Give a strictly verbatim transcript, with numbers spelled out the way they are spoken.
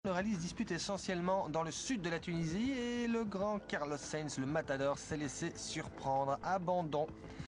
Le rallye se dispute essentiellement dans le sud de la Tunisie et le grand Carlos Sainz, le matador, s'est laissé surprendre. Abandon